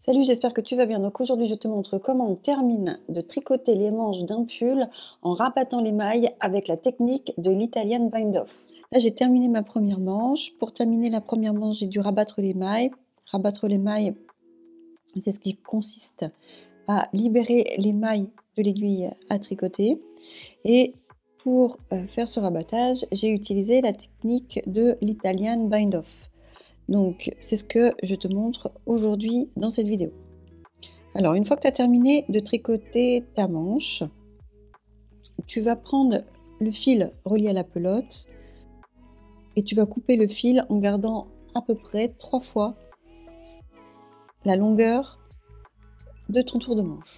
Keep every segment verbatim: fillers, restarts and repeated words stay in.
Salut, j'espère que tu vas bien. Donc aujourd'hui, je te montre comment on termine de tricoter les manches d'un pull en rabattant les mailles avec la technique de l'Italian bind off. Là, j'ai terminé ma première manche. Pour terminer la première manche, j'ai dû rabattre les mailles. Rabattre les mailles, c'est ce qui consiste à libérer les mailles de l'aiguille à tricoter. Et pour euh, faire ce rabattage, j'ai utilisé la technique de l'Italian bind off. Donc, c'est ce que je te montre aujourd'hui dans cette vidéo. Alors, une fois que tu as terminé de tricoter ta manche, tu vas prendre le fil relié à la pelote et tu vas couper le fil en gardant à peu près trois fois la longueur de ton tour de manche.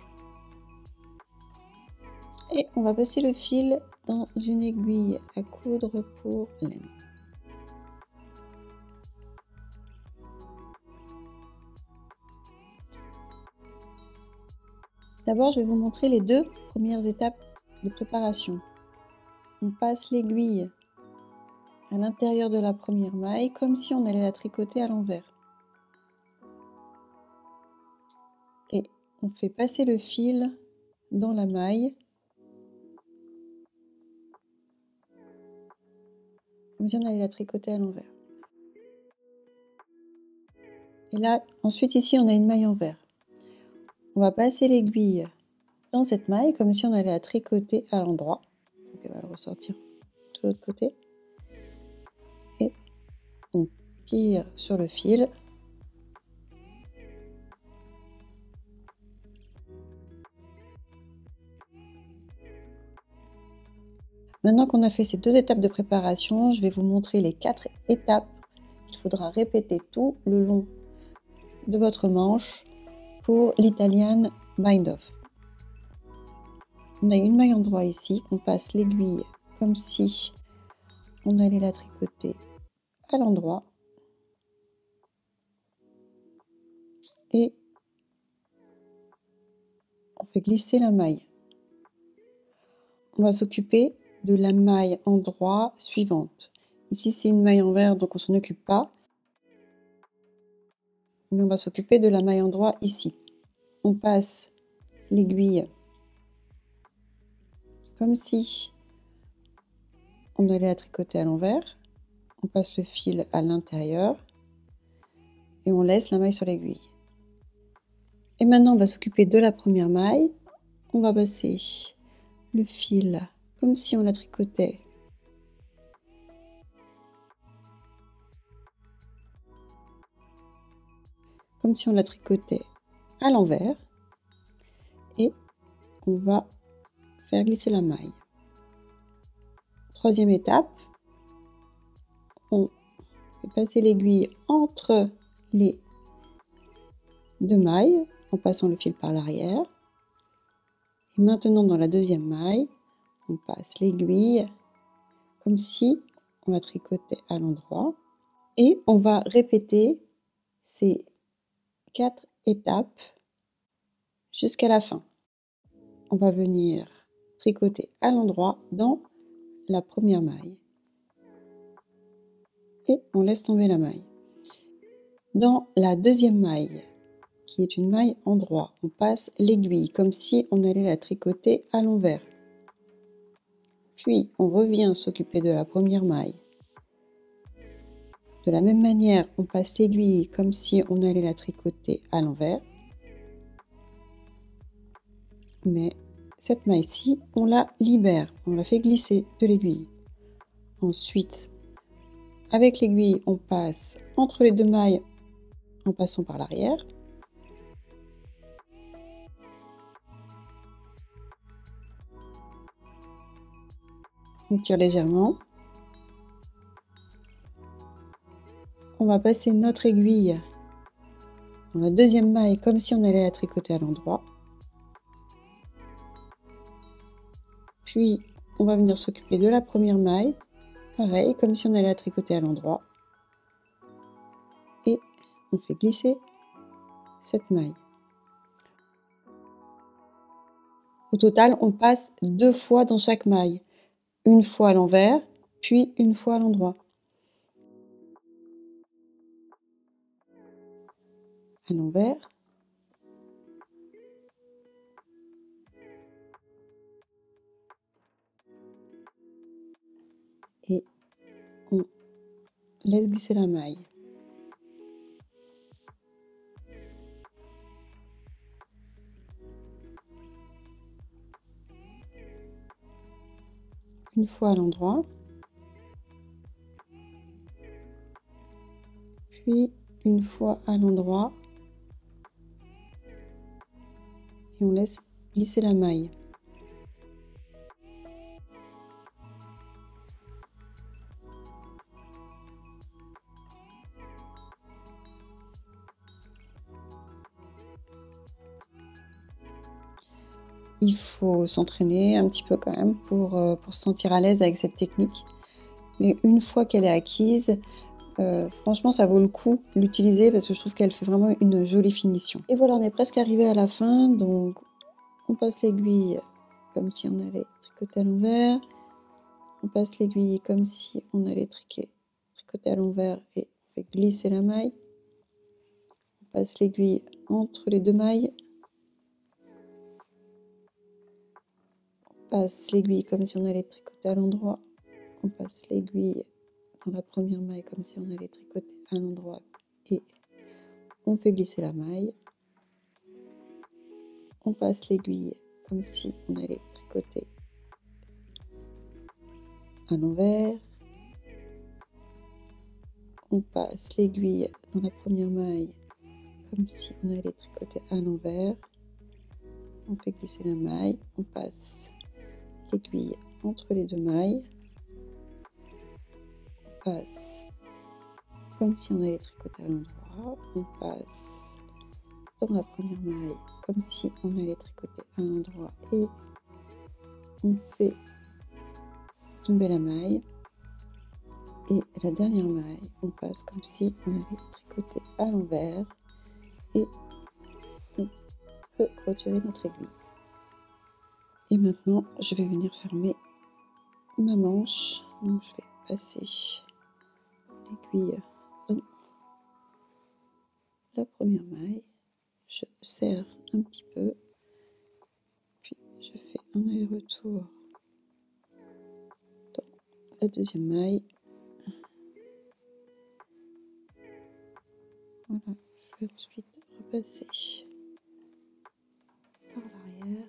Et on va passer le fil dans une aiguille à coudre pour laine. D'abord, je vais vous montrer les deux premières étapes de préparation. On passe l'aiguille à l'intérieur de la première maille comme si on allait la tricoter à l'envers. Et on fait passer le fil dans la maille comme si on allait la tricoter à l'envers. Et là, ensuite ici, on a une maille envers. On va passer l'aiguille dans cette maille comme si on allait la tricoter à l'endroit. Donc elle va le ressortir de l'autre côté. Et on tire sur le fil. Maintenant qu'on a fait ces deux étapes de préparation, je vais vous montrer les quatre étapes qu'il faudra répéter tout le long de votre manche pour l'Italian bind off. On a une maille endroit ici, on passe l'aiguille comme si on allait la tricoter à l'endroit et on fait glisser la maille. On va s'occuper de la maille endroit suivante. Ici c'est une maille envers donc on s'en occupe pas, mais on va s'occuper de la maille endroit ici. On passe l'aiguille comme si on allait la tricoter à l'envers, on passe le fil à l'intérieur et on laisse la maille sur l'aiguille. Et maintenant on va s'occuper de la première maille, on va passer le fil comme si on la tricotait comme si on la tricotait à l'envers et on va faire glisser la maille. Troisième étape, on fait passer l'aiguille entre les deux mailles en passant le fil par l'arrière. Et maintenant dans la deuxième maille, on passe l'aiguille comme si on la tricotait à l'endroit et on va répéter ces quatre étapes jusqu'à la fin. On va venir tricoter à l'endroit dans la première maille et on laisse tomber la maille. Dans la deuxième maille, qui est une maille endroit, on passe l'aiguille comme si on allait la tricoter à l'envers. Puis on revient s'occuper de la première maille. De la même manière, on passe l'aiguille comme si on allait la tricoter à l'envers. Mais cette maille-ci, on la libère, on la fait glisser de l'aiguille. Ensuite, avec l'aiguille, on passe entre les deux mailles en passant par l'arrière. On tire légèrement. On va passer notre aiguille dans la deuxième maille comme si on allait la tricoter à l'endroit. Puis, on va venir s'occuper de la première maille, pareil, comme si on allait la tricoter à l'endroit. Et on fait glisser cette maille. Au total, on passe deux fois dans chaque maille. Une fois à l'envers, puis une fois à l'endroit. À l'envers laisse glisser la maille. Une fois à l'endroit, puis une fois à l'endroit, et on laisse glisser la maille. Il faut s'entraîner un petit peu quand même pour, euh, pour se sentir à l'aise avec cette technique. Mais une fois qu'elle est acquise, euh, franchement, ça vaut le coup de l'utiliser parce que je trouve qu'elle fait vraiment une jolie finition. Et voilà, on est presque arrivé à la fin. Donc, on passe l'aiguille comme si on allait tricoter à l'envers. On passe l'aiguille comme si on allait triquer, tricoter à l'envers et on fait glisser la maille. On passe l'aiguille entre les deux mailles. On passe l'aiguille comme si on allait tricoter à l'endroit. On passe l'aiguille dans la première maille comme si on allait tricoter à l'endroit et on fait glisser la maille. On passe l'aiguille comme si on allait tricoter à l'envers. On passe l'aiguille dans la première maille comme si on allait tricoter à l'envers. On fait glisser la maille. On passe l'aiguille entre les deux mailles. On passe comme si on allait tricoter à l'endroit. On passe dans la première maille comme si on allait tricoter à l'endroit et on fait tomber la maille. Et la dernière maille, on passe comme si on allait tricoter à l'envers et on peut retirer notre aiguille. Et maintenant, je vais venir fermer ma manche. Donc, je vais passer l'aiguille dans la première maille. Je serre un petit peu, puis je fais un aller-retour dans la deuxième maille. Voilà, je vais ensuite repasser par l'arrière.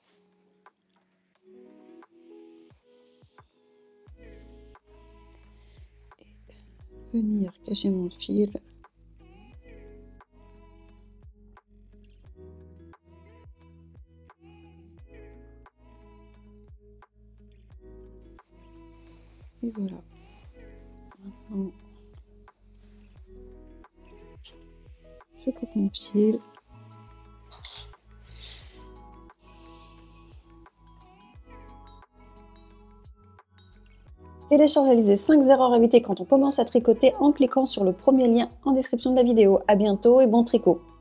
Et venir cacher mon fil. Et voilà. Maintenant, je coupe mon fil. Téléchargez cinq erreurs à éviter quand on commence à tricoter en cliquant sur le premier lien en description de la vidéo. À bientôt et bon tricot!